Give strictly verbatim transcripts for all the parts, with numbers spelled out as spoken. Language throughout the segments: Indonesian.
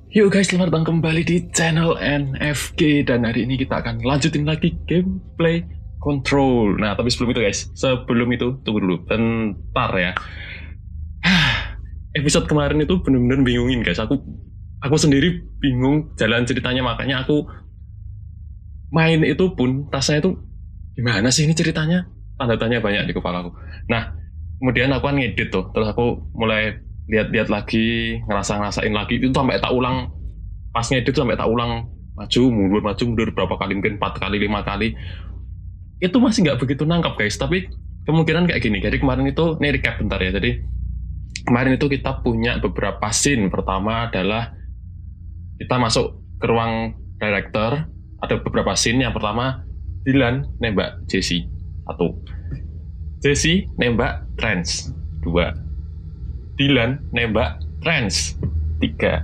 Yuk guys, selamat datang kembali di channel N F G. Dan hari ini kita akan lanjutin lagi gameplay Control. Nah, tapi sebelum itu guys, sebelum itu, tunggu dulu, bentar ya. Episode kemarin itu bener-bener bingungin guys. Aku aku sendiri bingung jalan ceritanya, makanya aku main itu pun rasanya itu gimana sih ini ceritanya? Tanda tanya banyak di kepala aku. Nah, kemudian aku kan ngedit tuh, terus aku mulai lihat-lihat lagi, ngerasa-ngerasain lagi, itu sampai tak ulang, pas ngedit sampai tak ulang, maju, mundur, maju, mundur, berapa kali, mungkin empat kali, lima kali, itu masih nggak begitu nangkap guys, tapi kemungkinan kayak gini. Jadi kemarin itu, ini recap bentar ya, jadi kemarin itu kita punya beberapa scene. Pertama adalah kita masuk ke ruang director, ada beberapa scene. Yang pertama, Dylan nembak Jesse, satu. Jesse nembak Trance, dua. Dylan nembak Trance, tiga.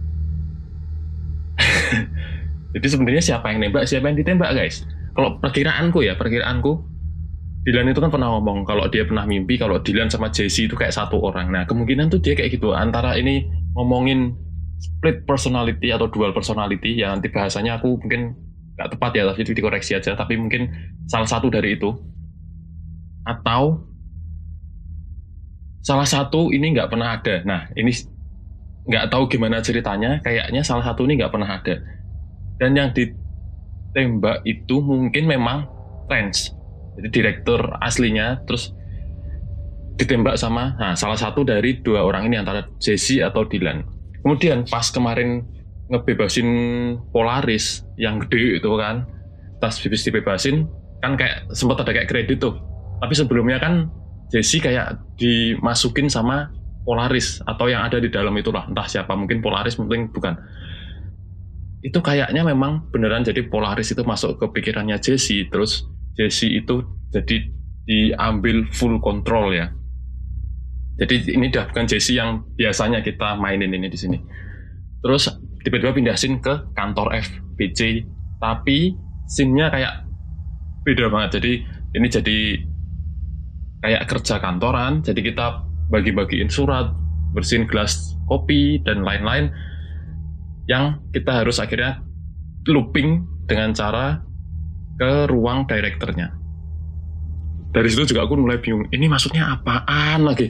Jadi sebenarnya siapa yang nembak, siapa yang ditembak guys? Kalau perkiraanku ya, perkiraanku Dylan itu kan pernah ngomong kalau dia pernah mimpi kalau Dylan sama Jesse itu kayak satu orang. Nah, kemungkinan tuh dia kayak gitu, antara ini ngomongin split personality atau dual personality, yang nanti bahasanya aku mungkin nggak tepat ya, tapi dikoreksi aja, tapi mungkin salah satu dari itu. Atau salah satu ini nggak pernah ada. Nah, ini nggak tahu gimana ceritanya, kayaknya salah satu ini nggak pernah ada. Dan yang ditembak itu mungkin memang Trance, jadi direktur aslinya, terus ditembak sama nah, salah satu dari dua orang ini, antara Jesse atau Dylan. Kemudian pas kemarin ngebebasin Polaris yang gede itu kan, tas habis dibebasin, kan kayak sempat ada kayak kredit tuh. Tapi sebelumnya kan Jesse kayak dimasukin sama Polaris, atau yang ada di dalam itulah, entah siapa, mungkin Polaris, mungkin bukan. Itu kayaknya memang beneran jadi Polaris itu masuk ke pikirannya Jesse, terus Jesse itu jadi diambil full control ya. Jadi ini udah bukan Jesse yang biasanya kita mainin ini di sini. Terus tiba-tiba pindah scene ke kantor F B C, tapi scene-nya kayak beda banget. Jadi ini jadi kayak kerja kantoran, jadi kita bagi-bagiin surat, bersihin gelas kopi, dan lain-lain, yang kita harus akhirnya looping dengan cara ke ruang direkturnya. Dari situ juga aku mulai bingung, ini maksudnya apaan lagi?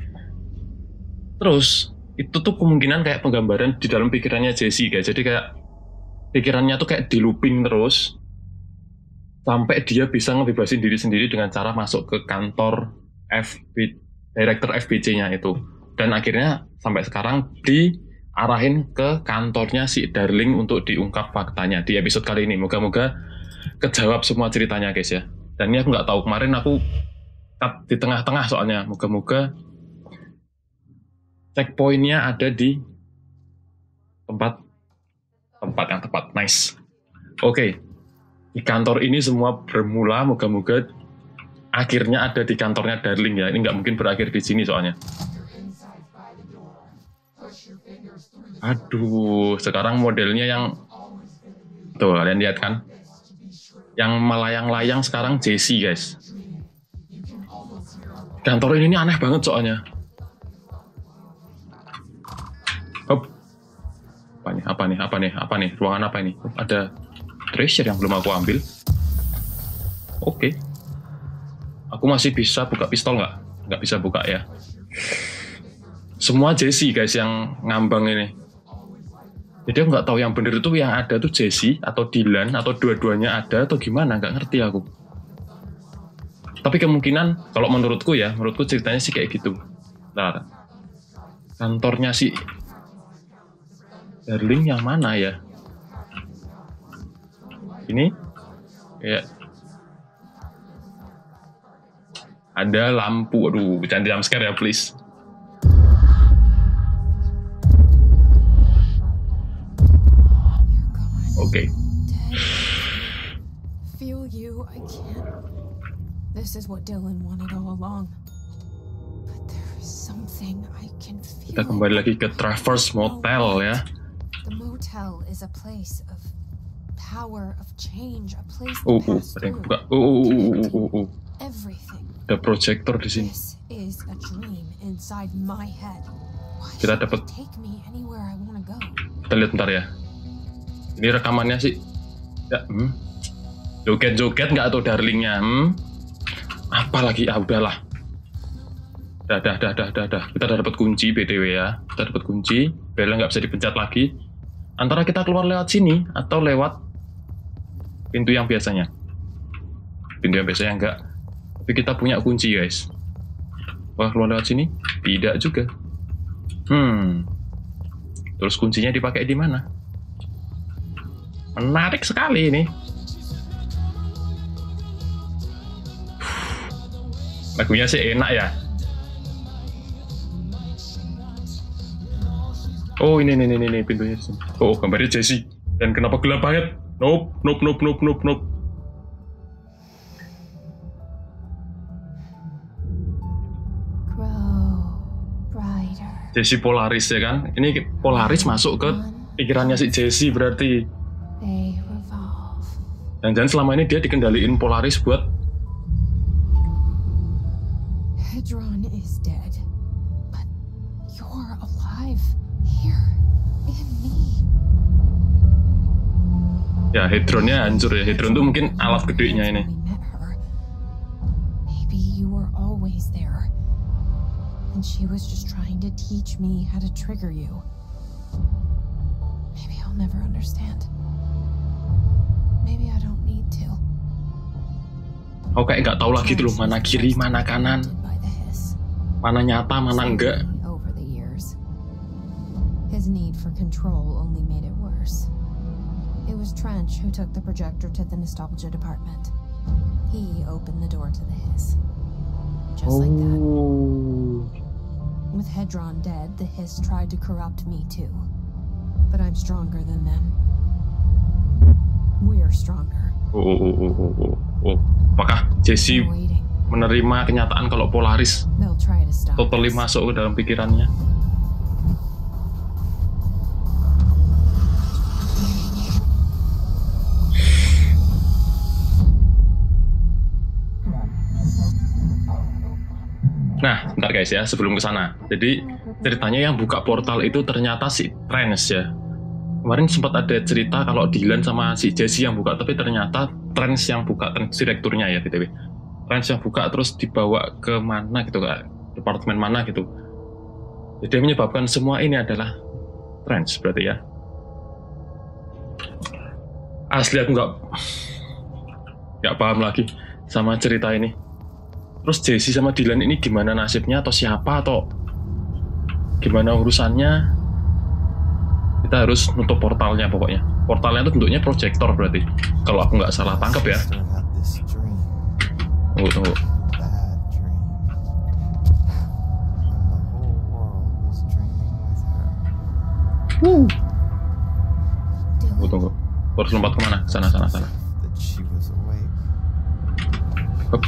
Terus, itu tuh kemungkinan kayak penggambaran di dalam pikirannya Jesse guys, jadi kayak pikirannya tuh kayak di looping terus, sampai dia bisa ngebebasin diri sendiri dengan cara masuk ke kantor F B, direktur F B C-nya itu. Dan akhirnya sampai sekarang diarahin ke kantornya si Darling untuk diungkap faktanya di episode kali ini. Moga-moga kejawab semua ceritanya guys ya. Dan ini aku nggak tahu, kemarin aku cut di tengah-tengah soalnya. Moga-moga checkpointnya ada di tempat tempat yang tepat. Nice. Oke. Okay. Di kantor ini semua bermula, moga-moga akhirnya ada di kantornya Darling ya. Ini nggak mungkin berakhir di sini soalnya. Aduh, sekarang modelnya yang tuh kalian lihat kan, yang melayang-layang sekarang Jesse guys. Kantor ini, ini aneh banget soalnya. Hop. Apa nih? Apa nih? Apa nih? Apa nih? Ruangan apa ini? Oh, ada treasure yang belum aku ambil. Oke. Okay. Aku masih bisa buka pistol nggak? Nggak bisa buka ya. Semua Jesse guys yang ngambang ini. Jadi aku nggak tahu yang bener itu yang ada tuh Jesse atau Dylan, atau dua-duanya ada atau gimana, nggak ngerti aku. Tapi kemungkinan, kalau menurutku ya, menurutku ceritanya sih kayak gitu. Nah, kantornya si Darling yang mana ya? Ini kayak ada lampu. Aduh, jangan jump scare ya please. Oke. Okay. Feel you, I can't. This is what Dylan wanted all along. But there is something I can feel. Kita kembali lagi ke Traverse Motel ya. The motel is a place of power, of change, a place Oh, to oh, pass ada yang through buka. Oh, oh, oh, oh, oh, oh. everything. Ada projector di sini. This is a dream inside my head. Why Kita should dapat it take me anywhere I want to go? Kita lihat bentar ya. Ini rekamannya sih. Ya, hmm. Joget-joget nggak tuh darlingnya? Hmm. Apa lagi? Ah, udahlah. Dah, dah, dah, dah, dah, dah. Kita udah dapat kunci B T W ya. Kita dapat kunci. Belnya nggak bisa dipencet lagi. Antara kita keluar lewat sini atau lewat pintu yang biasanya. Pintu yang biasanya enggak. Tapi kita punya kunci, guys. Wah, keluar lewat sini? Tidak juga. Hmm. Terus kuncinya dipakai di mana? Menarik sekali ini. Lagunya sih enak ya. Oh, ini, ini, ini, ini pintunya. Oh, gambarnya Jessie. Dan kenapa gelap banget? Nope, nope, nope, nope, nope, nope. Jessie Polaris ya kan? Ini Polaris masuk ke pikirannya si Jessie berarti. Dan jangan selama ini dia dikendaliin Polaris buat. Hedron is dead, but you're alive here in me. Ya, Hedronnya hancur ya. Hedron tuh mungkin alat gedenya ini. Maybe you were always there, and she was just trying to teach me how to trigger you. Maybe I'll never understand. Maybe I don't need to. Aku kayak nggak tahu lagi tuh loh, mana kiri, mana kanan, mana nyata, mana enggak. Over the years, his need for control only made it worse. It was Trench who took the projector to the nostalgia department. He opened the door to the Hiss. Just like that. With Hedron dead, the Hiss tried to corrupt me too. But I'm stronger than them. We're stronger. Oh, oh, oh, oh, oh, oh, oh. Apakah Jessie menerima kenyataan kalau Polaris totally masuk ke dalam pikirannya? Nah, bentar guys ya, sebelum ke sana. Jadi ceritanya yang buka portal itu ternyata si Trench ya. Kemarin sempat ada cerita kalau Dylan sama si Jessie yang buka, tapi ternyata Trench yang buka, Trench direkturnya ya B T W. Trench yang buka terus dibawa ke mana gitu, Kak? Departemen mana gitu. Jadi yang menyebabkan semua ini adalah Trench berarti ya. Asli aku nggak nggak paham lagi sama cerita ini. Terus Jessie sama Dylan ini gimana nasibnya, atau siapa, atau gimana urusannya? Kita harus nutup portalnya pokoknya. Portalnya itu bentuknya proyektor berarti. Kalau aku nggak salah tangkap ya. Tunggu, tunggu. Uh. Tunggu, tunggu. Harus lompat kemana? Sana, sana, sana. Hup.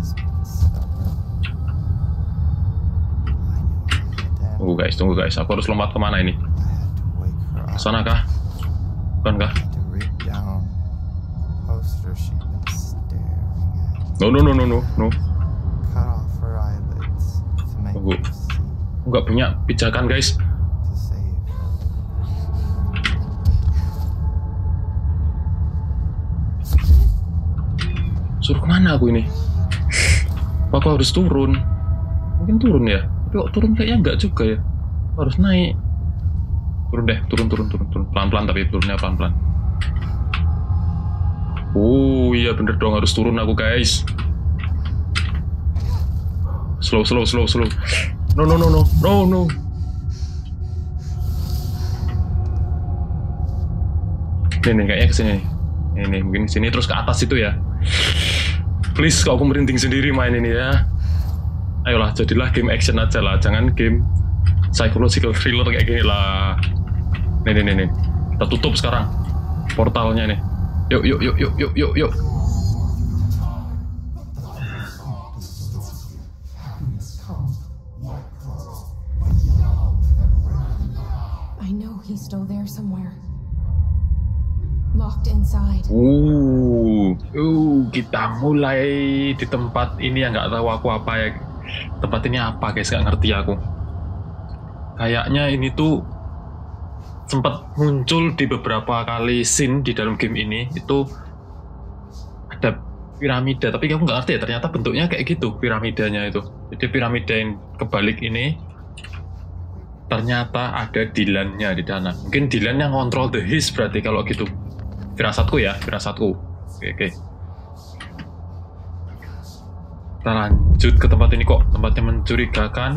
Tunggu guys, tunggu guys. Aku harus lompat kemana ini? Sana kah? Bukan kah? No, no, no, no, no, no. Tunggu. Aku nggak punya pijakan guys. Suruh kemana aku ini? Apa aku harus turun? Mungkin turun ya? Tapi kok turun kayaknya nggak juga ya? Aku harus naik. Turun deh, turun, turun, turun, turun. Pelan-pelan tapi turunnya pelan-pelan. Oh iya bener dong, harus turun aku guys. Slow, slow, slow, slow. No, no, no, no, no, no. Nih, nih, kayaknya kesini nih. Ini, nih, mungkin kesini terus ke atas itu ya. Please, kau aku merinding sendiri main ini ya. Ayolah, jadilah game action aja lah, jangan game psychological thriller kayak gini lah. Nih, nih, nih, nih. Kita tutup sekarang portalnya nih. Yuk, yuk, yuk, yuk, yuk, yuk, yuk. I know he's still there somewhere. Locked inside. Uh, uh, kita mulai di tempat ini yang nggak tahu aku apa ya. Tempat ini apa guys, nggak ngerti aku. Kayaknya ini tuh sempat muncul di beberapa kali scene di dalam game ini itu ada piramida, tapi aku nggak ngerti ya ternyata bentuknya kayak gitu piramidanya itu. Jadi piramida yang kebalik ini ternyata ada Dylan-nya di sana. Mungkin Dylan yang kontrol the Hiss berarti kalau gitu. Firasatku ya, firasatku. Oke, oke. Kita lanjut ke tempat ini kok, tempatnya mencurigakan.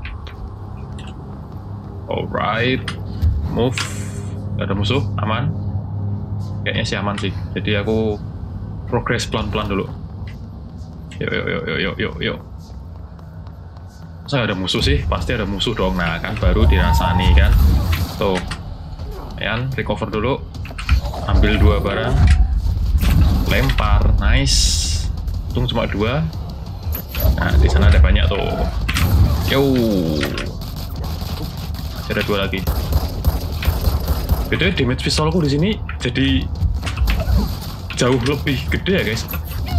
Alright, move. Gak ada musuh, aman. Kayaknya sih aman sih. Jadi aku progress pelan-pelan dulu. Yuk, yuk, yuk, yuk, yuk, yuk, yuk. Masa gak ada musuh sih? Pasti ada musuh dong. Nah kan baru dirasani kan. Tuh, ya, recover dulu. Ambil dua barang. Lempar, nice. Untung cuma dua. Nah di sana ada banyak tuh. Yo, masih ada dua lagi. Beda damage pistolku di sini jadi jauh lebih gede ya guys.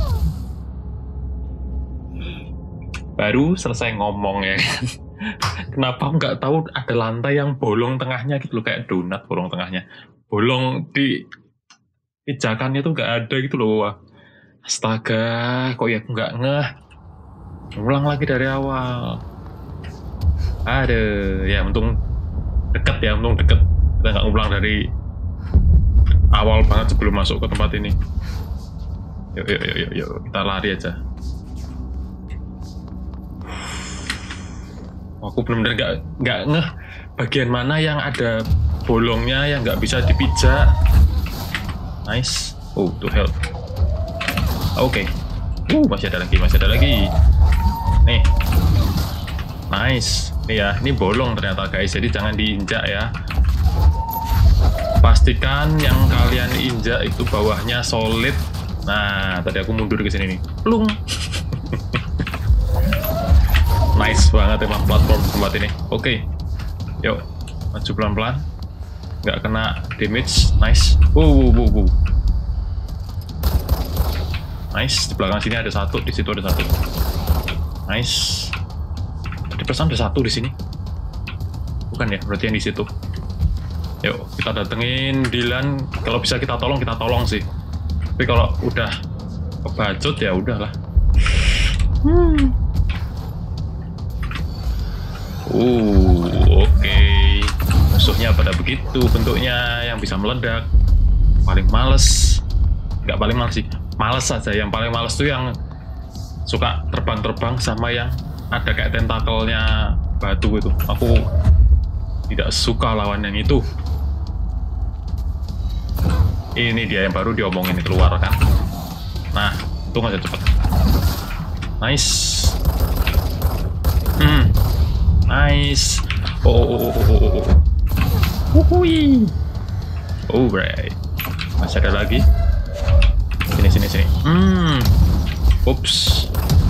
Baru selesai ngomong ya kan. Kenapa nggak tahu ada lantai yang bolong tengahnya gitu loh, kayak donat bolong tengahnya. Bolong di pijakannya tuh nggak ada gitu loh. Wah. Astaga, kok ya aku nggak ngeh. Ulang lagi dari awal. Aduh, ya untung deket ya, untung deket. Kita nggak ngulang dari awal banget sebelum masuk ke tempat ini. Yuk, yuk, yuk, yuk, yuk. Kita lari aja. Aku benar-benar nggak nggak ngeh bagian mana yang ada bolongnya yang nggak bisa dipijak. Nice. Oh, to help. Oke. Okay. Uh, masih ada lagi, masih ada lagi. Nih. Nice. Nih ya, ini bolong ternyata guys. Jadi jangan diinjak ya. Pastikan yang kalian injak itu bawahnya solid. Nah, tadi aku mundur ke sini nih. Plung. Nice banget emang platform tempat ini. Oke. Okay. Yuk, maju pelan-pelan. Nggak kena damage. Nice. Wow, wow, wow, wow. Nice. Di belakang sini ada satu, di situ ada satu. Nice. Di perasaan ada satu di sini. Bukan ya? Berarti yang di situ. Yuk, kita datengin Dylan. Kalau bisa kita tolong, kita tolong sih. Tapi kalau udah kebacut ya udahlah. Hmm. Uh, oke. Okay. Musuhnya pada begitu bentuknya, yang bisa meledak. Paling males. Nggak paling males sih. Males aja. Yang paling males tuh yang suka terbang-terbang sama yang ada kayak tentakelnya batu itu. Aku tidak suka lawan yang itu. Ini dia yang baru diomongin keluar kan. Nah, tunggu aja cepet. Nice. Hmm. Nice. Oh, oh, oh, oh, oh, oh. Wuhui. Alright. Masih ada lagi. Sini, sini, sini. Hmm. Ups.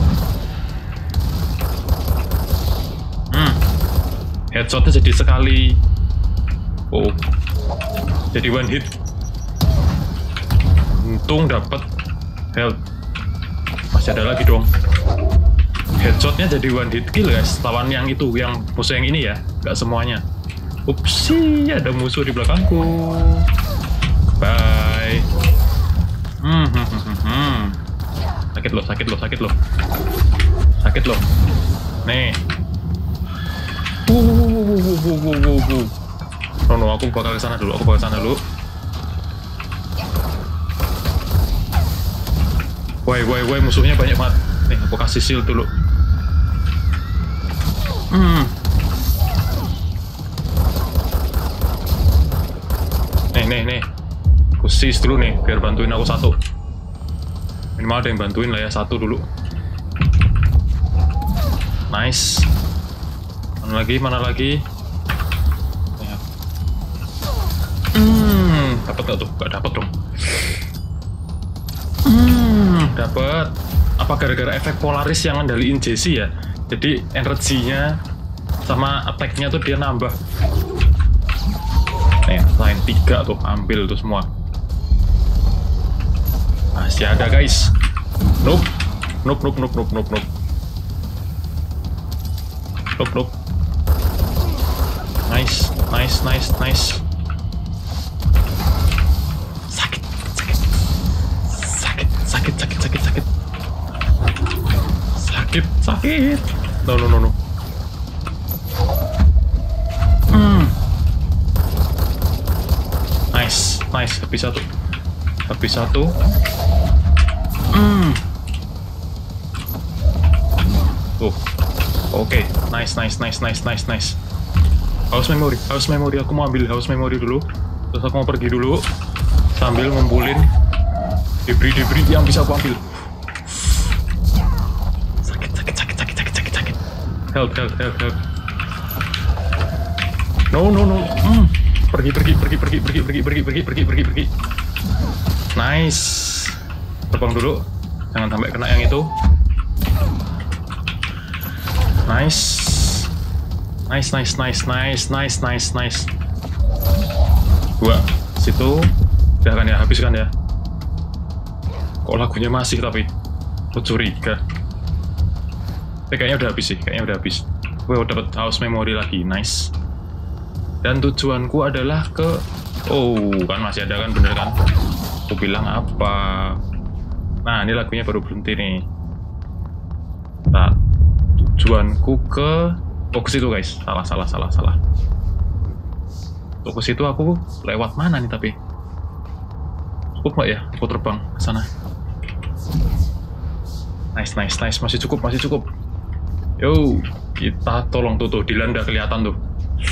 Hmm. Headshotnya jadi sekali. Oh. Jadi one hit. Untung dapat health. Masih ada lagi dong. Headshotnya jadi one hit kill guys. Lawan yang itu, yang musuh yang ini ya. Gak semuanya. Upsi, ada musuh di belakangku. Bye. Hmm, hmm, hmm, hmm. Sakit loh, sakit loh, sakit loh. Sakit loh. Nih. Wuh, wuh, wuh, wuh, wuh, wuh, wuh. No, no, aku bakal ke sana dulu, aku bakal ke sana dulu. Woi, woi, woi, musuhnya banyak banget. Nih, aku kasih shield dulu. Hmm. Nih, nih, nih. Aku seize dulu nih, biar bantuin aku satu. Minimal ada yang bantuin lah ya, satu dulu. Nice. Mana lagi, mana lagi? Hmm, dapat gak tuh? Gak dapat dong. Hmm, dapat. Apa gara-gara efek Polaris yang ngendaliin Jesse ya? Jadi energinya sama attack-nya tuh dia nambah. Nih, lain tiga tuh, ambil tuh semua. Masih ada guys. Nope. Nope, nope, nope, nope, nope, nope. Nope, nope. Nice, nice, nice, nice. sakit, sakit. No, no, no, no. Hmm. Nice, nice. Habis satu. Habis satu. Hmm. Tuh. Oke, okay. Nice, nice, nice, nice, nice, nice. Haus memori, haus memori. Aku mau ambil haus memori dulu. Terus aku mau pergi dulu sambil ngumpulin debris-debris yang bisa aku ambil. Sakit, sakit, sakit, sakit, sakit, sakit, sakit. Help, help, help, help. No, no, no. Hmm. Pergi, pergi, pergi, pergi, pergi, pergi, pergi, pergi, pergi, pergi, pergi. Nice. Terbang dulu. Jangan sampai kena yang itu. Nice. Nice, nice, nice, nice, nice, nice, nice. Dua. Situ. Udah kan ya, habis kan ya. Kok lagunya masih tapi? Aku curiga. Tapi kayaknya udah habis sih, kayaknya udah habis. Gue udah dapet house memory lagi, nice. Dan tujuanku adalah ke... Oh, kan masih ada kan, bener kan? Aku bilang apa? Nah, ini lagunya baru berhenti nih. Nah, tujuanku ke... Oh, ke situ guys. Salah, salah, salah, salah. Untuk ke situ aku lewat mana nih tapi? Cukup nggak ya? Aku terbang ke sana. Nice, nice, nice. Masih cukup, masih cukup. Yo, kita tolong tuh, tuh. Dylan udah kelihatan tuh.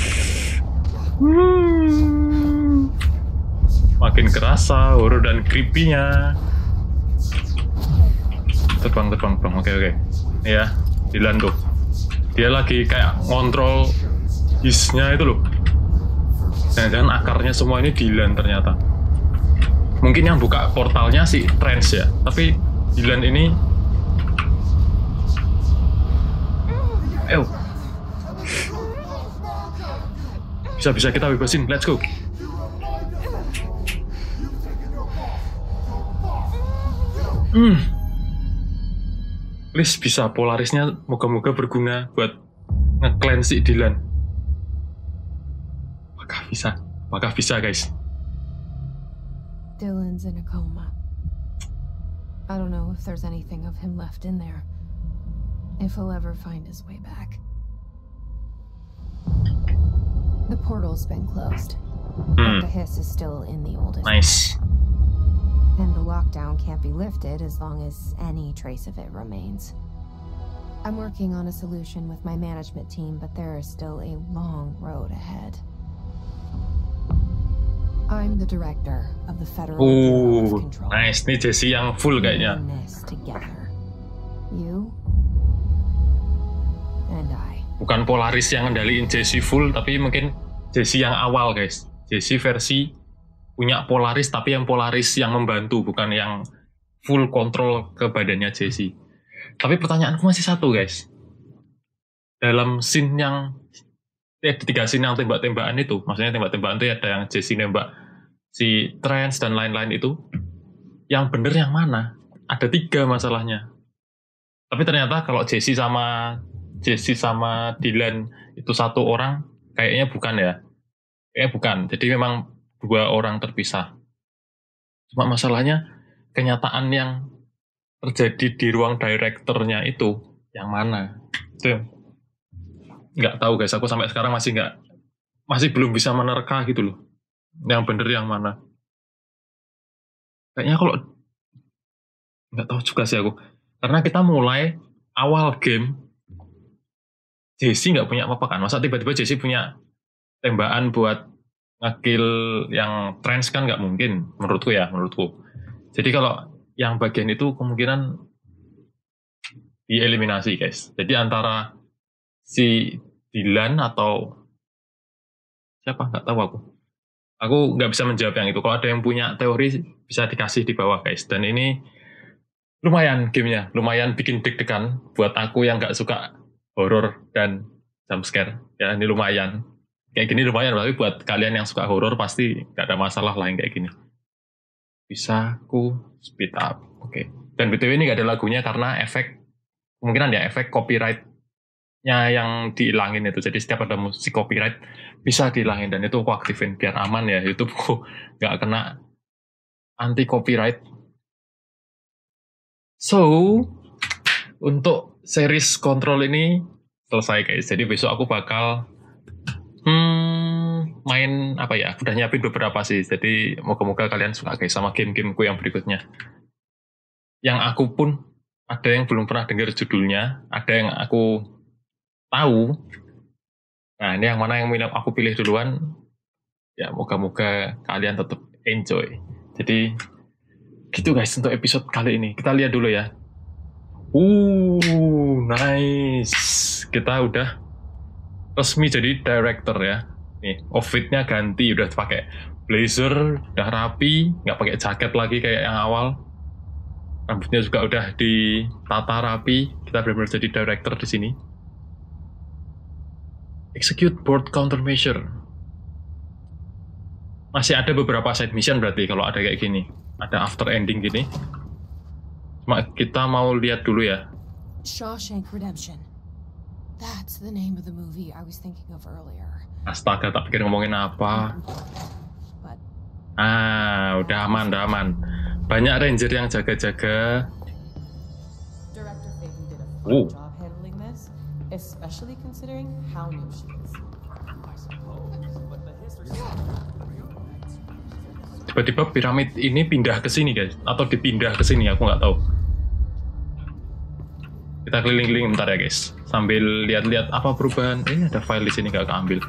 Hmm. Makin kerasa horor dan creepy-nya. Terbang, terbang, terbang. Oke, oke. Ya, Dylan tuh. Dia lagi kayak ngontrol his-nya itu loh. Jangan-jangan akarnya semua ini Dylan ternyata. Mungkin yang buka portalnya si Trance ya. Tapi Dylan ini... Ew. Bisa-bisa kita bebasin. Let's go. Hmm. Please bisa Polarisnya moga-moga berguna buat nge-clean si Dylan. Apakah bisa? Apakah bisa guys? Dylan's in a coma. I don't know if there's anything of him left in there. If he'll ever find his way back. The portal's been closed. Hmm. But the hiss is still in the oldest. Nice. And the lockdown can't be lifted as long as any trace of it remains. I'm working on a solution with my management team, but there is still a long road ahead. I'm the director of the Federal Bureau of Oh, Control. nice. Ini Jesse yang full kayaknya. We're in this together. You and I. Bukan Polaris yang ngendaliin Jesse full, tapi mungkin Jesse yang awal guys. Jesse versi punya Polaris, tapi yang Polaris yang membantu, bukan yang full kontrol ke badannya Jesse. Tapi pertanyaanku masih satu guys. Dalam scene yang eh, tiga scene yang tembak-tembakan itu, maksudnya tembak-tembakan itu ada yang Jesse nembak si Trance dan lain-lain itu, yang bener yang mana? Ada tiga masalahnya. Tapi ternyata kalau Jesse sama Jesse sama Dylan itu satu orang, kayaknya bukan ya. Kayaknya bukan. Jadi memang dua orang terpisah. Cuma masalahnya kenyataan yang terjadi di ruang direkturnya itu yang mana? Itu nggak tahu guys. Aku sampai sekarang masih nggak, masih belum bisa menerka gitu loh. Yang bener yang mana? Kayaknya kalau nggak tahu juga sih aku. Karena kita mulai awal game Jesse nggak punya apa-apa kan? Masa tiba-tiba Jesse punya tembakan buat ngekill yang Trance kan nggak mungkin, menurutku ya, menurutku. Jadi kalau yang bagian itu kemungkinan dieliminasi guys. Jadi antara si Dylan atau siapa nggak tahu aku. Aku nggak bisa menjawab yang itu. Kalau ada yang punya teori bisa dikasih di bawah guys. Dan ini lumayan gamenya, lumayan bikin deg-degan buat aku yang nggak suka horor dan jump scare. Ya ini lumayan. Kayak gini lumayan, tapi buat kalian yang suka horor pasti gak ada masalah lah yang kayak gini. Bisa ku speed up, oke. Okay. Dan B T W ini gak ada lagunya karena efek, kemungkinan ya efek copyright-nya yang dihilangin itu. Jadi setiap ada musik copyright bisa dihilangin, dan itu aku aktifin biar aman ya. YouTubeku gak kena anti copyright. So, untuk series Control ini selesai guys. Jadi besok aku bakal hmm, main apa ya? Udah nyiapin beberapa sih. Jadi moga-moga kalian suka guys sama game-gameku yang berikutnya. Yang aku pun ada yang belum pernah dengar judulnya, ada yang aku tahu. Nah ini yang mana yang aku pilih duluan? Ya moga-moga kalian tetap enjoy. Jadi gitu guys untuk episode kali ini. Kita lihat dulu ya. Uh, nice. Kita udah resmi jadi director ya. Nih, outfitnya ganti, udah pakai blazer, udah rapi, nggak pakai jaket lagi kayak yang awal. Rambutnya juga udah ditata rapi. Kita benar-benar jadi director di sini. Execute board countermeasure. Masih ada beberapa side mission berarti kalau ada kayak gini. Ada after ending gini. Cuma kita mau lihat dulu ya. Shawshank Redemption. That's the name of the movie I was thinking of earlier. Astaga, tak pikir ngomongin apa. But Ah, udah aman, udah aman. Banyak ranger yang jaga-jaga. Director Fagan did a Ooh. fine job handling this, especially considering how new she is. I suppose, but the history. Tiba-tiba piramid ini pindah ke sini guys, atau dipindah ke sini, aku nggak tahu. Kita keliling-keliling bentar ya guys, sambil lihat-lihat apa perubahan. Eh, ada file di sini nggak keambil.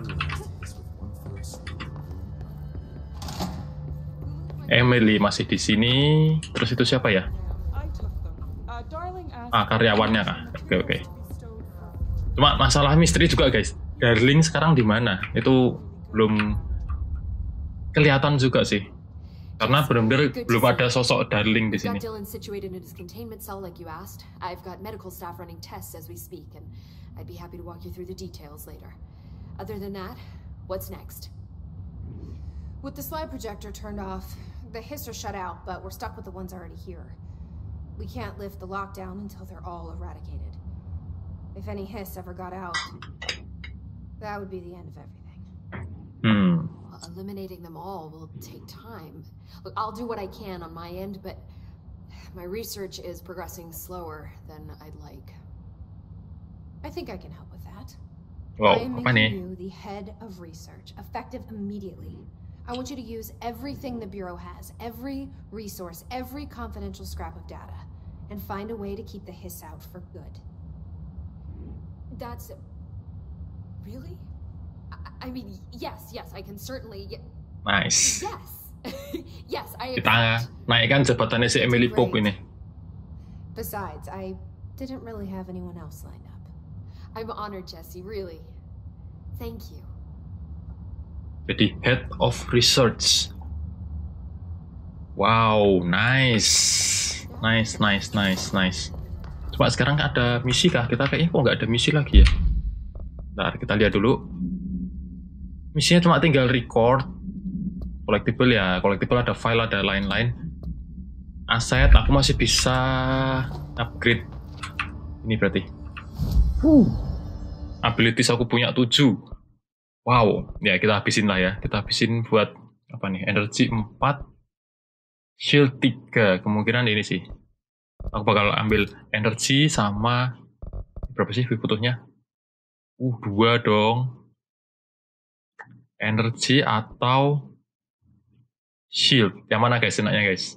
Emily masih di sini. Terus itu siapa ya? I took them. Uh, darling asked. Ah, karyawannya kah? Oke oke. Cuma masalah misteri juga guys. Darling sekarang di mana? Itu belum kelihatan juga sih. Karena benar-benar belum ada sosok Darling di We've sini. got Dylan situated in his containment cell like you asked. I've got medical staff running tests as we speak, and I'd be happy to walk you through the details later. Other than that, what's next? with the slide projector turned off, the hiss are shut out, but we're stuck with the ones already here. We can't lift the lockdown until they're all eradicated. If any hiss ever got out, that would be the end of everything. Hmm. Well, eliminating them all will take time. Look, I'll do what I can on my end, but my research is progressing slower than I'd like. I think I can help with that. Wow, I am apa nih? making you the head of research, effective immediately. I want you to use everything the Bureau has, every resource, every confidential scrap of data, and find a way to keep the hiss out for good. That's... Really? I, I mean, yes, yes, I can certainly... y- Nice. Yes. Yes, I Kita accept. naikkan jabatannya si Emily Pope ini. Besides, I didn't really have anyone else lined up. I'm honored, Jesse, really. Thank you. Jadi head of research. Wow, nice. Nice, nice, nice, nice. Cuma sekarang ada misi kah? Kita kayaknya kok nggak ada misi lagi ya. Bentar, kita lihat dulu. Misinya cuma tinggal record. Collectible ya, collectible ada file, ada lain-lain. Aset, aku masih bisa upgrade. Ini berarti. Uh. Abilities aku punya tujuh. Wow, ya kita habisin lah ya. Kita habisin buat apa nih? Energi empat, shield tiga. Kemungkinan ini sih. Aku bakal ambil energi sama berapa sih butuhnya? Uh, dua dong. Energi atau shield. Yang mana guys? Enaknya guys.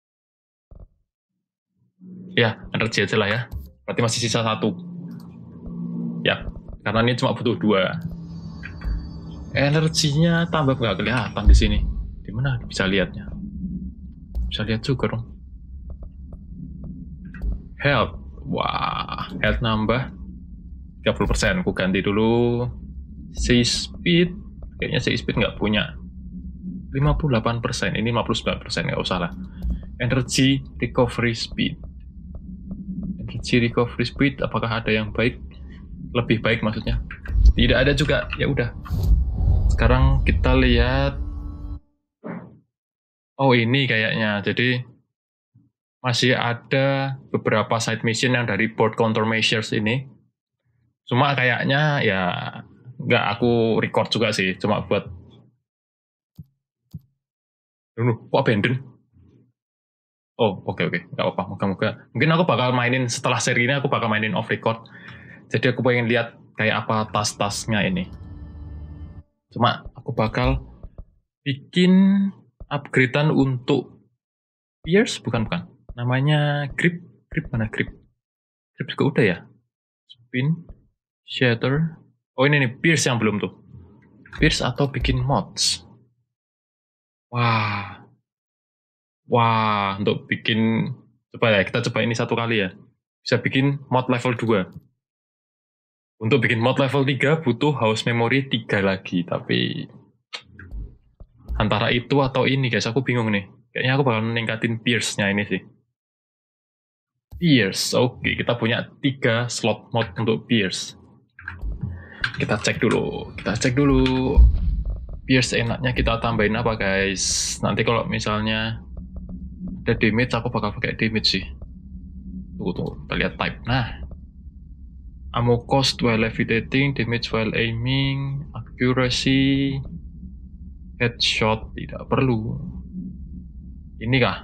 Ya, energi aja lah ya. Berarti masih sisa satu. Ya, karena ini cuma butuh dua. Energinya tambah nggak kelihatan di sini. Di mana bisa lihatnya? Bisa lihat juga dong. Health. Wah, health nambah tiga puluh persen. Aku ganti dulu. Say speed. Kayaknya say speed nggak punya. lima puluh delapan persen. Ini lima puluh sembilan persen. Nggak usah lah. Energy recovery speed. Energy recovery speed. Apakah ada yang baik? Lebih baik maksudnya. Tidak ada juga. Ya udah. Sekarang kita lihat. Oh ini kayaknya. Jadi masih ada beberapa side mission yang dari board countermeasures ini. Cuma kayaknya ya nggak aku record juga sih. Cuma buat. Duh, kok abandon? Oh, oke oke, nggak apa-apa. Moga-moga. Mungkin aku bakal mainin setelah seri ini, aku bakal mainin off record. Jadi aku pengen lihat kayak apa tas-tasnya ini. Cuma aku bakal bikin upgradean untuk Pierce, bukan bukan. Namanya grip, grip mana grip? Grip juga udah ya. Spin, shatter. Oh ini nih Pierce yang belum tuh. Pierce atau bikin mods. Wah. Wah, untuk bikin, coba ya, kita coba ini satu kali ya. Bisa bikin mod level dua. Untuk bikin mod level tiga butuh house memory tiga lagi. Tapi antara itu atau ini guys, aku bingung nih. Kayaknya aku bakal meningkatin Pierce-nya ini sih. Pierce, oke, kita punya tiga slot mod untuk Pierce. Kita cek dulu, kita cek dulu. Pierce enaknya kita tambahin apa guys? Nanti kalau misalnya ada damage, aku bakal pakai damage sih. Tunggu, tunggu, kita lihat type. Nah, ammo cost while levitating, damage while aiming, accuracy, headshot tidak perlu. Ini kah?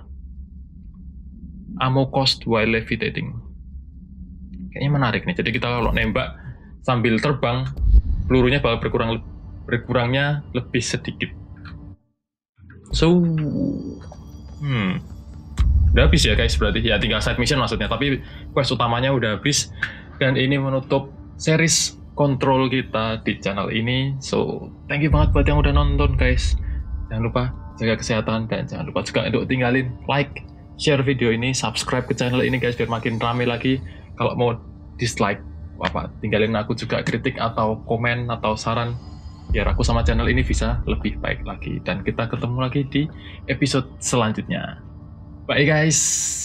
Ammo cost while levitating. Kayaknya menarik nih. Jadi kita kalau nembak sambil terbang, pelurunya bakal berkurang, berkurangnya lebih sedikit. So, hmm. Udah habis ya guys, berarti ya tinggal side mission maksudnya, tapi quest utamanya udah habis dan ini menutup series kontrol kita di channel ini. So thank you banget buat yang udah nonton guys, jangan lupa jaga kesehatan dan jangan lupa juga untuk tinggalin like, share video ini, subscribe ke channel ini guys biar makin rame lagi. Kalau mau dislike apa, tinggalin aku juga kritik atau komen atau saran biar aku sama channel ini bisa lebih baik lagi, dan kita ketemu lagi di episode selanjutnya. Bye guys.